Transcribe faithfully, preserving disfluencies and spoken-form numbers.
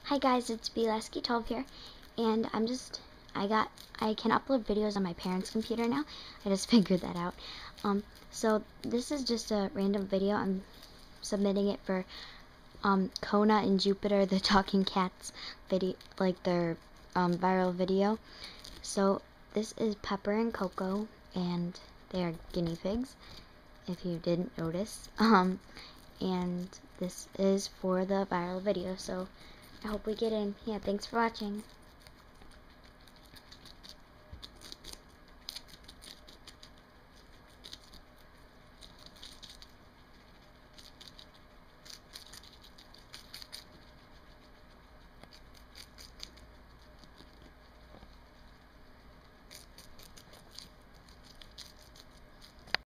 Hi guys, it's B Lasky twelve here, and I'm just, I got, I can upload videos on my parents' computer now. I just figured that out. Um, so this is just a random video. I'm submitting it for um, Kona and Jupiter, the talking cats video, like their um, viral video. So this is Pepper and Coco, and they are guinea pigs, if you didn't notice. Um, and this is for the viral video, so I hope we get in. Yeah, thanks for watching.